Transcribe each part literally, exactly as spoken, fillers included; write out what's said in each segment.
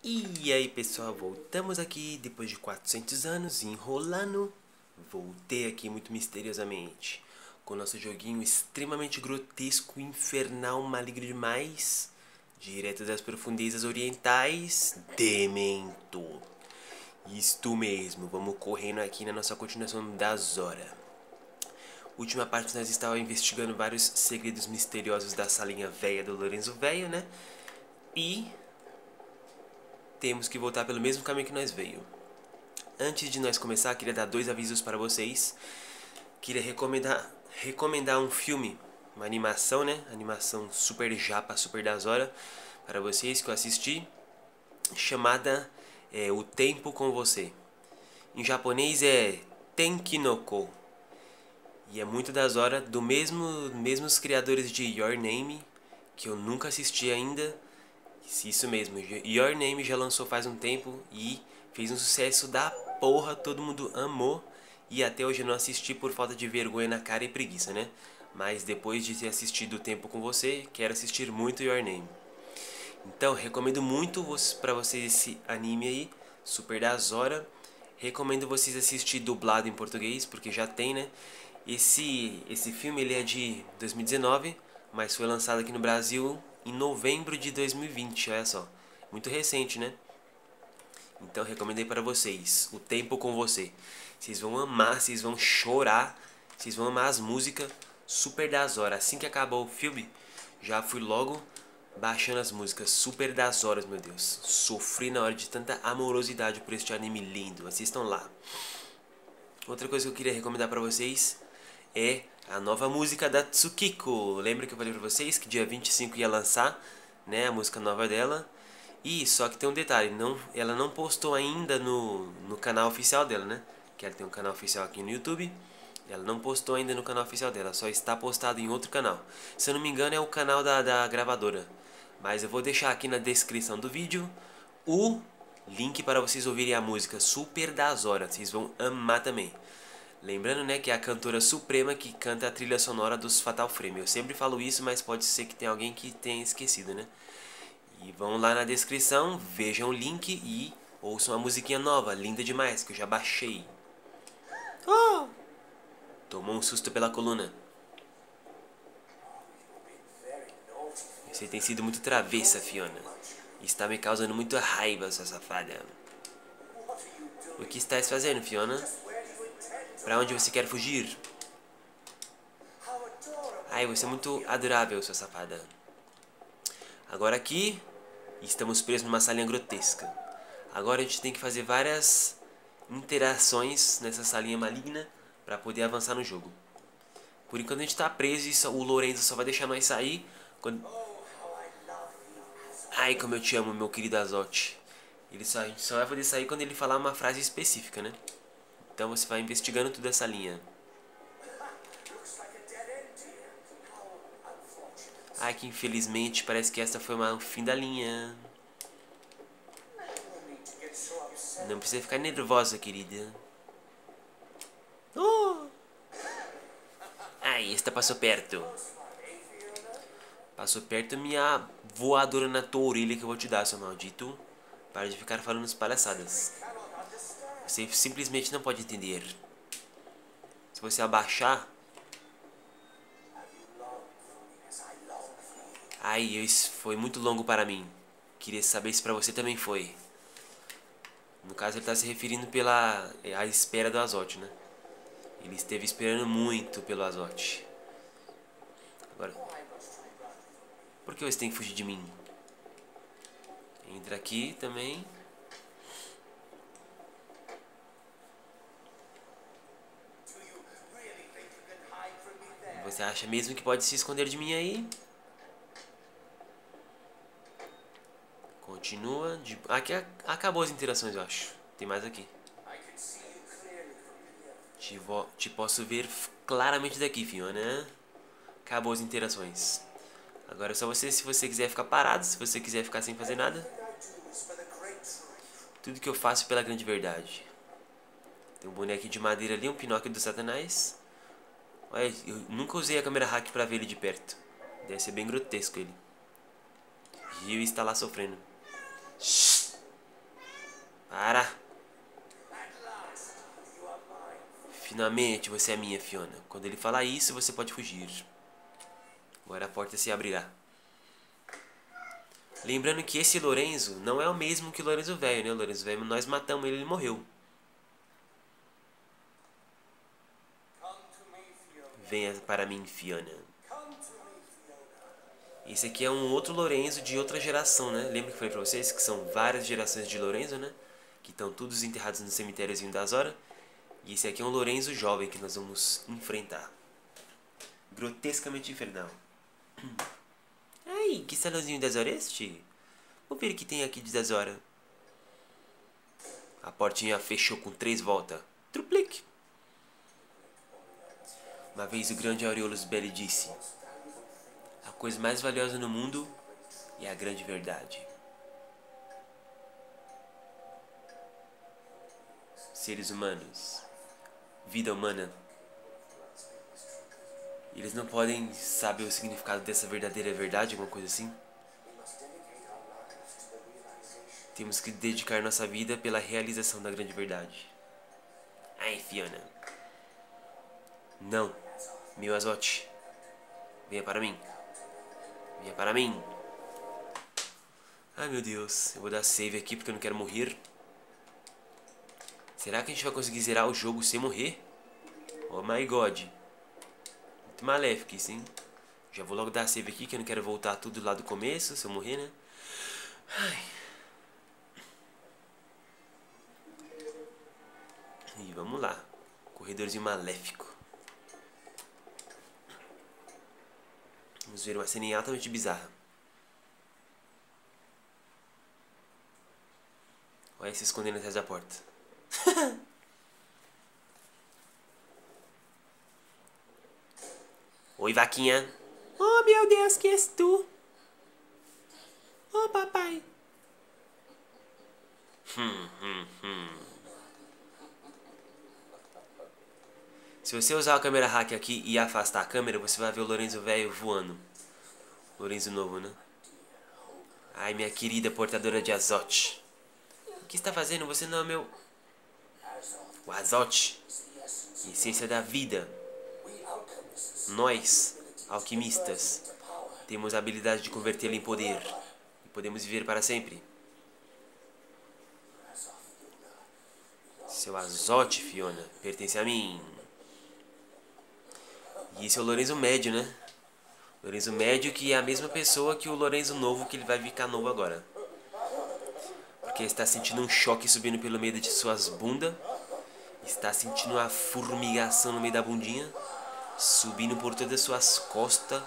E aí pessoal, voltamos aqui depois de quatrocentos anos enrolando. Voltei aqui muito misteriosamente com o nosso joguinho extremamente grotesco, infernal, maligno demais, direto das profundezas orientais, Demento. Isto mesmo, vamos correndo aqui na nossa continuação da Zora. Última parte nós estávamos investigando vários segredos misteriosos da salinha velha do Lorenzo Velho, né? E temos que voltar pelo mesmo caminho que nós veio. Antes de nós começar, queria dar dois avisos para vocês. Queria recomendar, recomendar um filme, uma animação, né? Animação super japa, super das horas, para vocês que eu assisti, chamada é, O Tempo com Você. Em japonês é Tenki no Ko. E é muito das horas, do mesmo mesmos criadores de Your Name, que eu nunca assisti ainda. Isso mesmo, Your Name já lançou faz um tempo e fez um sucesso da porra, todo mundo amou. E até hoje eu não assisti por falta de vergonha na cara e preguiça, né? Mas depois de ter assistido O Tempo com Você, quero assistir muito Your Name. Então, recomendo muito para vocês esse anime aí, super das horas. Recomendo vocês assistir dublado em português, porque já tem, né? Esse, esse filme ele é de dois mil e dezenove, mas foi lançado aqui no Brasil em novembro de dois mil e vinte, olha só. Muito recente, né? Então recomendei para vocês, O Tempo com Você. Vocês vão amar, vocês vão chorar, vocês vão amar as músicas, super das horas. Assim que acabou o filme, já fui logo baixando as músicas, super das horas, meu Deus. Sofri na hora de tanta amorosidade por este anime lindo, assistam lá. Outra coisa que eu queria recomendar para vocês é a nova música da Tsukiko. Lembra que eu falei pra vocês que dia vinte e cinco ia lançar, né, a música nova dela? E só que tem um detalhe, não, ela não postou ainda no, no canal oficial dela, né? Que ela tem um canal oficial aqui no YouTube. Ela não postou ainda no canal oficial dela, só está postado em outro canal. Se eu não me engano é o canal da, da gravadora. Mas eu vou deixar aqui na descrição do vídeo o link para vocês ouvirem a música Super das Horas. Vocês vão amar também. Lembrando, né, que é a cantora suprema que canta a trilha sonora dos Fatal Frame. Eu sempre falo isso, mas pode ser que tenha alguém que tenha esquecido, né? E vão lá na descrição, vejam o link e ouçam a musiquinha nova, linda demais, que eu já baixei. Oh! Tomou um susto pela coluna. Você tem sido muito travessa, Fiona. Está me causando muita raiva, sua safada. O que estás fazendo, Fiona? Pra onde você quer fugir? Ai, você é muito adorável, sua safada. Agora aqui, estamos presos numa salinha grotesca. Agora a gente tem que fazer várias interações nessa salinha maligna pra poder avançar no jogo. Por enquanto a gente tá preso e só, o Lorenzo só vai deixar nós sair quando... Ai, como eu te amo, meu querido Azote. Ele só, a gente só vai poder sair quando ele falar uma frase específica, né? Então você vai investigando toda essa linha. Ai, que infelizmente parece que essa foi uma, o fim da linha. Não precisa ficar nervosa, querida. Oh! Ai, esta passou perto. Passou perto minha voadora na tua orelha que eu vou te dar, seu maldito. Para de ficar falando palhaçadas. Você simplesmente não pode entender. Se você abaixar... Ai, isso foi muito longo para mim. Queria saber se pra você também foi. No caso ele está se referindo pela a espera do Azote, né? Ele esteve esperando muito pelo Azote. Agora... Por que você tem que fugir de mim? Entra aqui também. Você acha mesmo que pode se esconder de mim aí? Continua. De... Aqui acabou as interações, eu acho. Tem mais aqui. Te, vo... Te posso ver claramente daqui, Fiona. Acabou as interações. Agora é só você, se você quiser ficar parado, se você quiser ficar sem fazer nada. Tudo que eu faço pela grande verdade. Tem um bonequinho de madeira ali, um Pinóquio do Satanás. Olha, eu nunca usei a câmera hack pra ver ele de perto. Deve ser bem grotesco ele. Rio está lá sofrendo. Shhh. Para! Finalmente você é minha, Fiona. Quando ele falar isso, você pode fugir. Agora a porta se abrirá. Lembrando que esse Lorenzo não é o mesmo que o Lorenzo velho, né? O Lorenzo velho, nós matamos ele, ele morreu. Venha para mim, Fiona. Esse aqui é um outro Lorenzo de outra geração, né? Lembra que eu falei pra vocês que são várias gerações de Lorenzo, né? Que estão todos enterrados no cemitériozinho das horas. E esse aqui é um Lorenzo jovem que nós vamos enfrentar. Grotescamente infernal. Ai, que salãozinho das horas este? Vamos ver o que tem aqui de das horas. A portinha fechou com três voltas. Truplique. Uma vez o grande Aureolus Belli disse: a coisa mais valiosa no mundo é a grande verdade. Seres humanos, vida humana, eles não podem saber o significado dessa verdadeira verdade, alguma coisa assim? Temos que dedicar nossa vida pela realização da grande verdade. Ai, Fiona. Não, meu Azote. Venha para mim. Venha para mim. Ai, meu Deus. Eu vou dar save aqui porque eu não quero morrer. Será que a gente vai conseguir zerar o jogo sem morrer? Oh my god. Muito maléfico isso, hein? Já vou logo dar save aqui que eu não quero voltar tudo lá do começo se eu morrer, né? Ai. E vamos lá. Corredorzinho maléfico. Vamos ver uma cena altamente bizarra. Olha se escondendo atrás da porta. Oi, vaquinha. Oh, meu Deus, que és tu? Oh, papai. Hum, hum, hum. Se você usar a câmera hack aqui e afastar a câmera, você vai ver o Lorenzo velho voando. Lorenzo novo, né? Ai, minha querida portadora de azote. O que está fazendo? Você não é meu... O azote, essência da vida. Nós, alquimistas, temos a habilidade de convertê-lo em poder. E podemos viver para sempre. Seu azote, Fiona, pertence a mim. E esse é o Lorenzo médio, né? Lorenzo médio, que é a mesma pessoa que o Lorenzo novo, que ele vai ficar novo agora. Porque ele está sentindo um choque subindo pelo meio de suas bundas. Está sentindo uma formigação no meio da bundinha. Subindo por todas as suas costas.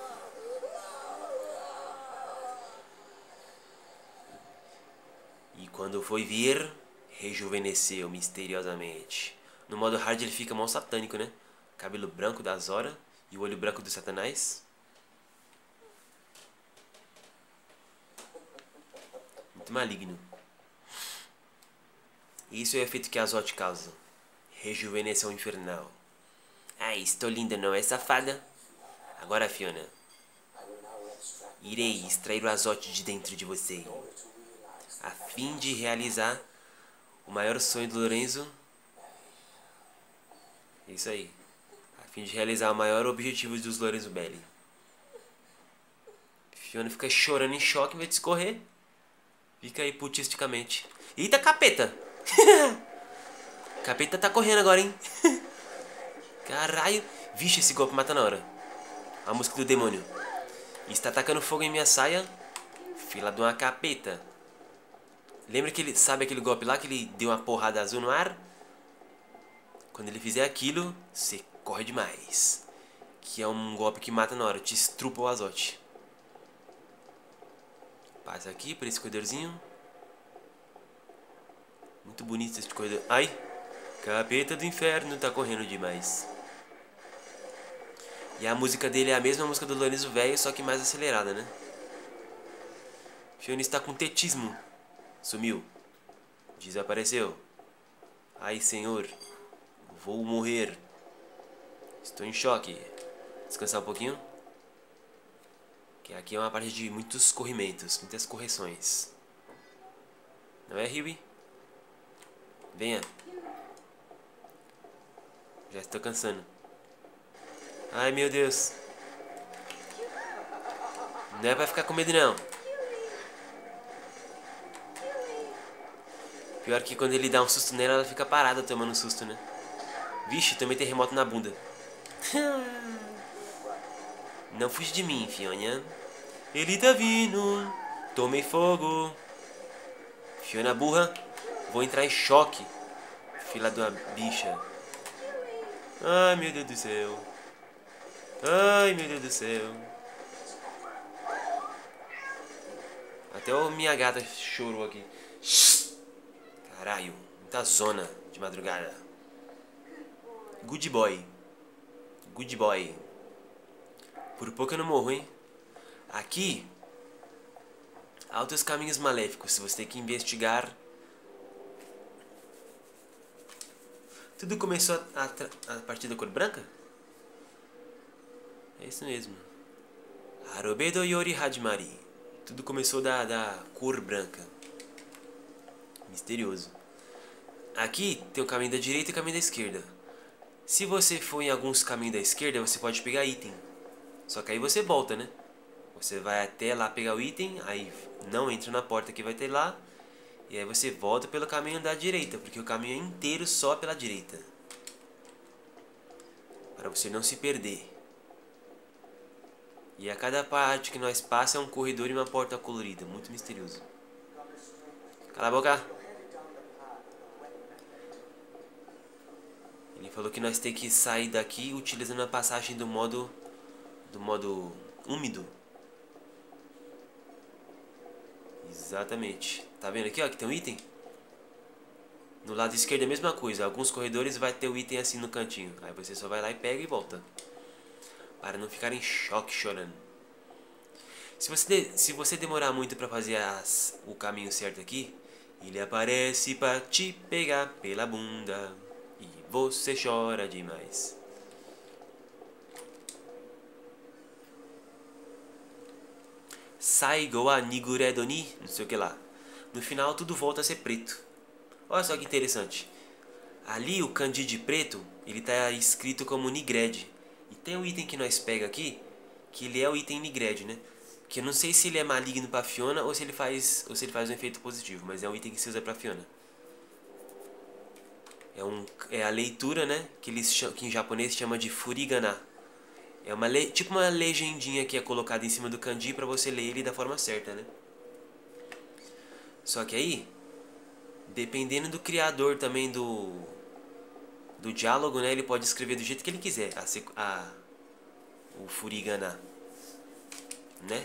E quando foi vir, rejuvenesceu misteriosamente. No modo hard ele fica mal satânico, né? Cabelo branco das horas e o olho branco do Satanás. Muito maligno. Isso é o efeito que a azote causa. Rejuvenesceu infernal. Ai, estou linda, não é, safada? Agora, Fiona, irei extrair o azote de dentro de você, a fim de realizar o maior sonho do Lorenzo. Isso aí. A fim de realizar o maior objetivo dos Lorenzo Belli. Fiona fica chorando em choque em vez de escorrer. Fica aí putisticamente. Eita, capeta! Capeta tá correndo agora, hein? Caralho. Vixe, esse golpe mata na hora. A música do demônio. Está atacando fogo em minha saia. Fila de uma capeta. Lembra que ele... Sabe aquele golpe lá que ele deu uma porrada azul no ar? Quando ele fizer aquilo, você corre demais. Que é um golpe que mata na hora. Te estrupa o azote. Passa aqui por esse corredorzinho. Muito bonito esse corredor. Ai! Capeta do inferno tá correndo demais. E a música dele é a mesma música do Lorenzo velho, só que mais acelerada, né? Fiona está com tetismo. Sumiu. Desapareceu. Ai, senhor. Vou morrer. Estou em choque. Descansar um pouquinho. Que aqui é uma parte de muitos corrimentos, muitas correções. Não é, Huey? Venha. Já estou cansando. Ai, meu Deus. Não é pra ficar com medo, não. Pior que quando ele dá um susto nela, ela fica parada tomando susto, né? Vixe, tomei terremoto na bunda. Não fuge de mim, Fiona. Ele tá vindo. Tomei fogo. Fiona burra. Vou entrar em choque. Filha de uma bicha. Ai, meu Deus do céu. Ai, meu Deus do céu. Até a minha gata chorou aqui. Caralho, muita zona de madrugada. Good boy. Good boy. Por pouco eu não morro, hein? Aqui, altos caminhos maléficos. Você tem que investigar. Tudo começou a, a, a partir da cor branca? É isso mesmo. Harobedo Yori Hajimari. Tudo começou da, da cor branca. Misterioso. Aqui tem o caminho da direita e o caminho da esquerda. Se você for em alguns caminhos da esquerda, você pode pegar item. Só que aí você volta, né? Você vai até lá pegar o item, aí não entra na porta que vai ter lá. E aí você volta pelo caminho da direita, porque o caminho é inteiro só pela direita. Para você não se perder. E a cada parte que nós passa é um corredor e uma porta colorida. Muito misterioso. Cala a boca. Ele falou que nós temos que sair daqui utilizando a passagem do modo... Do modo úmido. Exatamente. Tá vendo aqui, ó, que tem um item? No lado esquerdo é a mesma coisa. Alguns corredores vai ter o item assim no cantinho. Aí você só vai lá e pega e volta. Para não ficar em choque chorando. Se você, de, se você demorar muito pra fazer as, o caminho certo aqui, ele aparece pra te pegar pela bunda. E você chora demais. Saigo wa niguredo ni, não sei o que lá. No final tudo volta a ser preto. Olha só que interessante. Ali o kanji de preto, ele tá escrito como Nigred. E tem um item que nós pega aqui, que ele é o item Nigred, né? Que eu não sei se ele é maligno pra Fiona ou se ele faz, ou se ele faz um efeito positivo, mas é um item que se usa pra Fiona. É, um, é a leitura, né? Que, eles, que em japonês chama de Furigana. É uma le, tipo uma legendinha que é colocada em cima do kanji pra você ler ele da forma certa, né? Só que aí, dependendo do criador também do, do diálogo, né? Ele pode escrever do jeito que ele quiser a, a, o Furigana, né?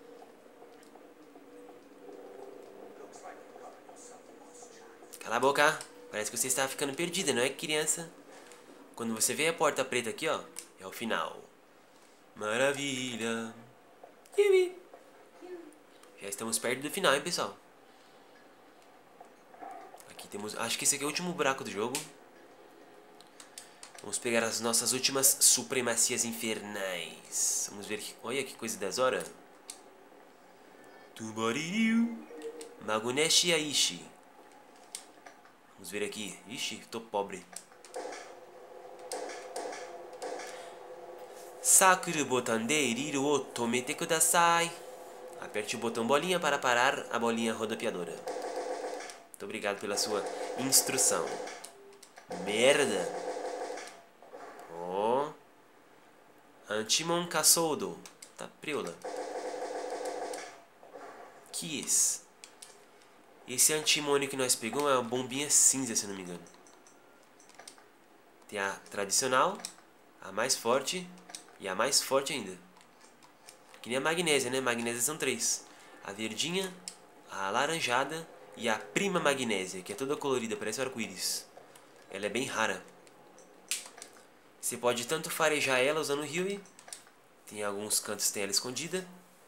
Cala a boca. Parece que você está ficando perdida, não é, criança? Quando você vê a porta preta aqui, ó, é o final. Maravilha. Já estamos perto do final, hein, pessoal? Aqui temos... Acho que esse aqui é o último buraco do jogo. Vamos pegar as nossas últimas supremacias infernais. Vamos ver... Olha que coisa das horas. Tubariu. Maguneshi Aishi. Vamos ver aqui. Ixi, tô pobre. Sakuru botan de iriru o tomete kudasai. Aperte o botão bolinha para parar a bolinha rodopiadora. Muito obrigado pela sua instrução. Merda. Ó. Oh. Antimon Kasoudo. Tá priola. Que isso? Esse antimônio que nós pegamos é uma bombinha cinza, se não me engano. Tem a tradicional, a mais forte e a mais forte ainda. Que nem a magnésia, né? Magnésia são três. A verdinha, a alaranjada e a prima magnésia, que é toda colorida, parece um arco-íris. Ela é bem rara. Você pode tanto farejar ela usando o Ryui. Tem alguns cantos que tem ela escondida.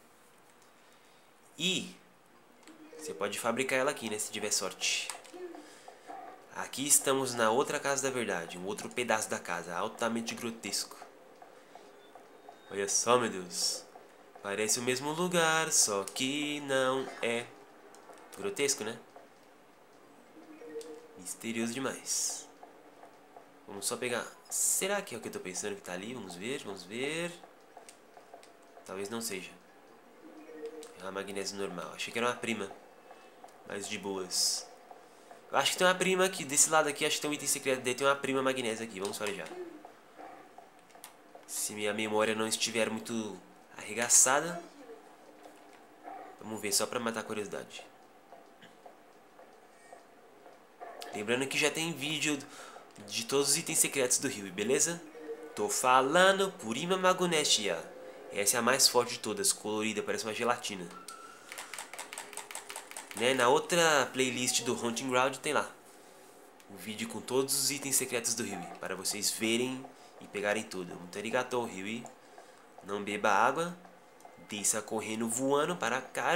E você pode fabricar ela aqui, né? Se tiver sorte. Aqui estamos na outra casa da verdade. Um outro pedaço da casa. Altamente grotesco. Olha só, meu Deus. Parece o mesmo lugar, só que não é. Grotesco, né? Misterioso demais. Vamos só pegar... Será que é o que eu tô pensando que tá ali? Vamos ver, vamos ver... Talvez não seja. É uma magnésio normal. Achei que era uma prima. Mas de boas. Eu acho que tem uma prima aqui. Desse lado aqui, acho que tem um item secreto dele. Tem uma prima magnésio aqui. Vamos farejar. Se minha memória não estiver muito arregaçada. Vamos ver, só pra matar a curiosidade. Lembrando que já tem vídeo de todos os itens secretos do Rio, beleza? Tô falando Purima Magnesia. Essa é a mais forte de todas, colorida, parece uma gelatina. Né? Na outra playlist do Hunting Ground tem lá o vídeo com todos os itens secretos do Rio, para vocês verem e pegarem tudo. Muito arigatou, Rio. Não beba água. Desça correndo voando para cá.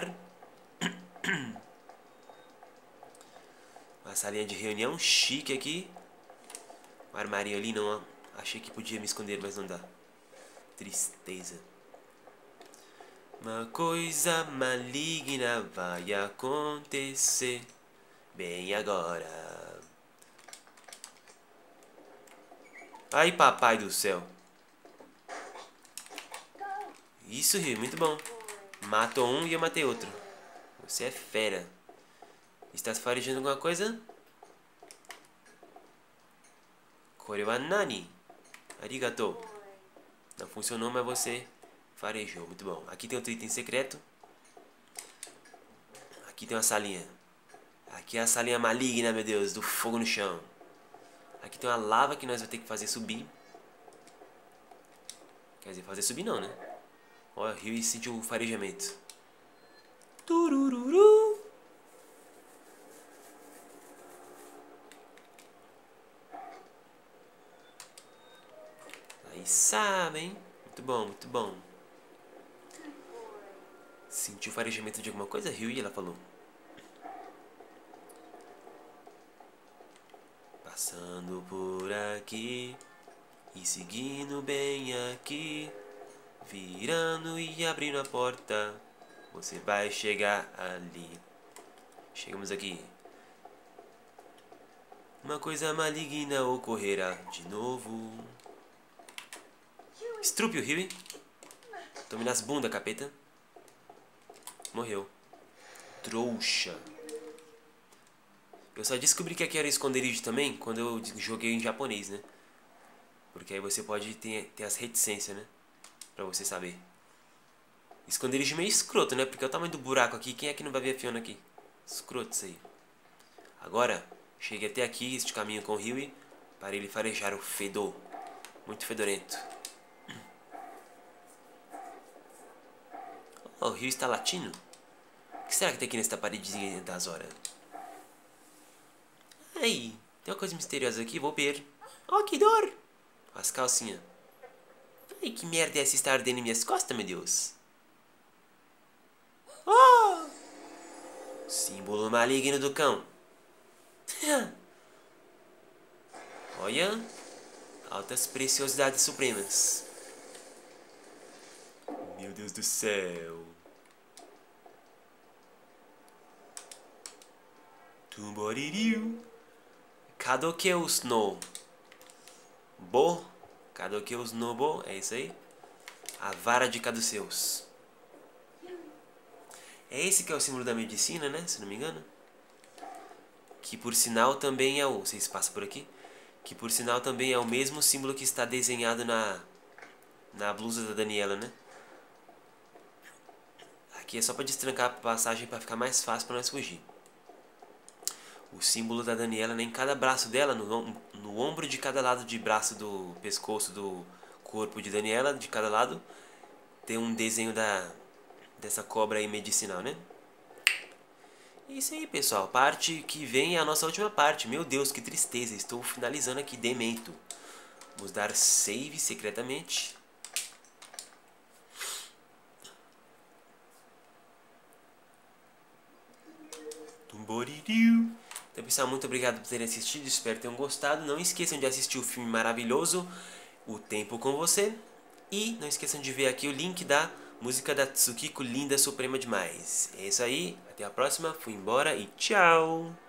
Uma salinha de reunião chique aqui. Um armarinho ali, não. Achei que podia me esconder, mas não dá. Tristeza. Uma coisa maligna vai acontecer bem agora. Ai, papai do céu. Isso, Rio, muito bom. Matou um e eu matei outro. Você é fera. Está farejando alguma coisa? Koreva nani? Arigato. Não funcionou, mas você farejou. Muito bom. Aqui tem outro item secreto. Aqui tem uma salinha. Aqui é a salinha maligna, meu Deus, do fogo no chão. Aqui tem uma lava que nós vamos ter que fazer subir. Quer dizer, fazer subir não, né? Olha, o Rio sentiu o farejamento. Turururu. Aí sabem. Muito bom, muito bom. Sentiu o farejamento de alguma coisa, Rio? E ela falou. Passando por aqui e seguindo bem aqui, virando e abrindo a porta, você vai chegar ali. Chegamos aqui. Uma coisa maligna ocorrerá de novo. Estrupe o Rio. Tome nas bundas, capeta. Morreu. Trouxa. Eu só descobri que aqui era esconderijo também quando eu joguei em japonês, né? Porque aí você pode ter, ter as reticências, né? Pra você saber. Esconderijo meio escroto, né? Porque é o tamanho do buraco aqui. Quem é que não vai ver a Fiona aqui? Escroto isso aí. Agora, cheguei até aqui, este caminho com o Rio, para ele farejar o fedor. Muito fedorento. Oh, o Rio está latindo? O que será que tem aqui nessa paredezinha das horas? Aí, tem uma coisa misteriosa aqui, vou ver. Oh, que dor! As calcinhas. Ai, que merda é essa estar ardendo em minhas costas, meu Deus? Oh! Símbolo maligno do cão. Olha, altas preciosidades supremas. Meu Deus do céu. Tumboririo. Kadokeus no Bo. Kadokeus no Bo. É isso aí. A vara de Caduceus. É esse que é o símbolo da medicina, né? Se não me engano. Que por sinal também é o... Vocês passam por aqui. Que por sinal também é o mesmo símbolo que está desenhado na... Na blusa da Daniela, né? Aqui é só para destrancar a passagem para ficar mais fácil para nós fugir. O símbolo da Daniela, né? Em cada braço dela, no, no ombro de cada lado de braço do pescoço do corpo de Daniela, de cada lado, tem um desenho da, dessa cobra aí medicinal, né? É isso aí, pessoal. Parte que vem é a nossa última parte. Meu Deus, que tristeza. Estou finalizando aqui, demento. Vamos dar save secretamente. Tumboririo. Então, pessoal, muito obrigado por terem assistido. Espero que tenham gostado. Não esqueçam de assistir o filme maravilhoso O Tempo com Você. E não esqueçam de ver aqui o link da música da Tsukiko, linda, suprema demais. É isso aí. Até a próxima. Fui embora e tchau.